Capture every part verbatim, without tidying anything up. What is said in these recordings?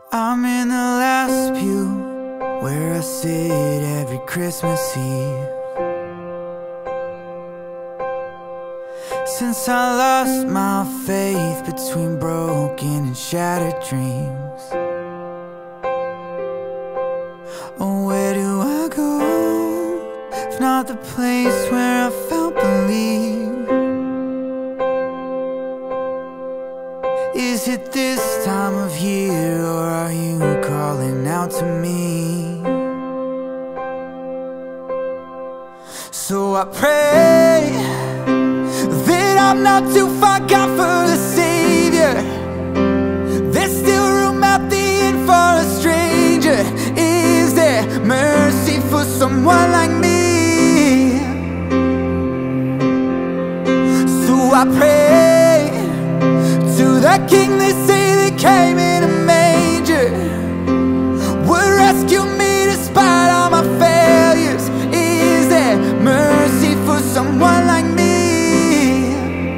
I'm in the last pew where I sit every Christmas Eve. Since I lost my faith between broken and shattered dreams. Oh, where do I go if not the place where I felt believe? Is it this time of year, or are you calling out to me? So I pray that I'm not too far gone for the Savior. There's still room at the end for a stranger. Is there mercy for someone like me? So I pray to the King they say that came in a manger, would rescue me despite all my failures. Is there mercy for someone like me?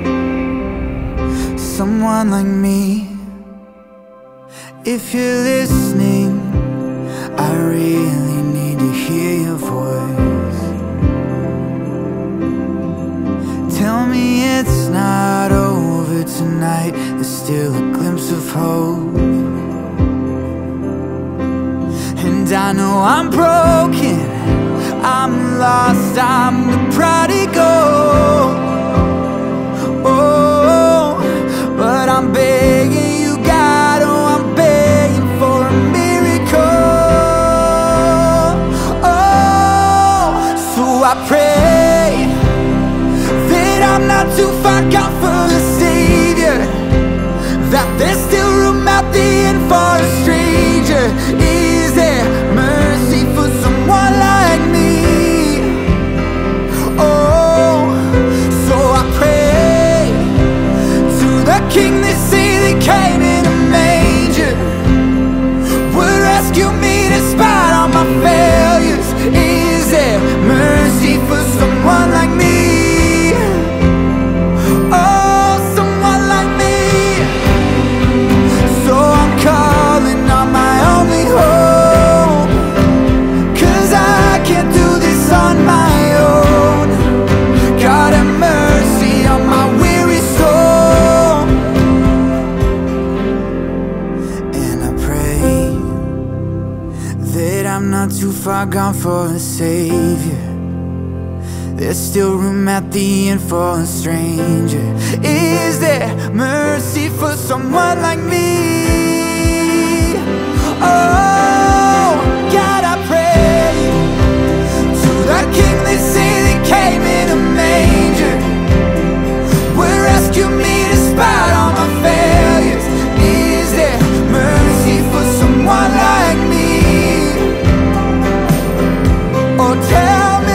Someone like me. If you're listening, I really need to hear your voice. Tell me it's not over tonight, there's still a glimpse of hope. And I know I'm broken, I'm lost, I'm the prodigal. Oh, but I'm begging you, God, oh, I'm begging for a miracle. Oh, so I pray that I'm not too far gone for the Savior, that there's still room out the end for a stranger. Is there mercy for someone like me? Oh, so I pray to the King they say that came in a manger, would rescue me despite all my failures. Is there mercy for someone like me? Oh, someone like me. So I'm calling on my only hope, 'cause I can't do this on my own. God have mercy on my weary soul. And I pray that I'm not too far gone for a Savior. There's still room at the end for a stranger. Is there mercy for someone like me? Oh, God, I pray to the King they say that came in a manger, would rescue me despite all my failures. Is there mercy for someone like me? Oh, tell me,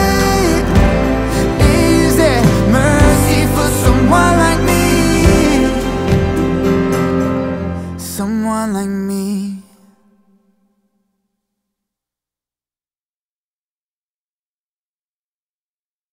someone like me, someone like me.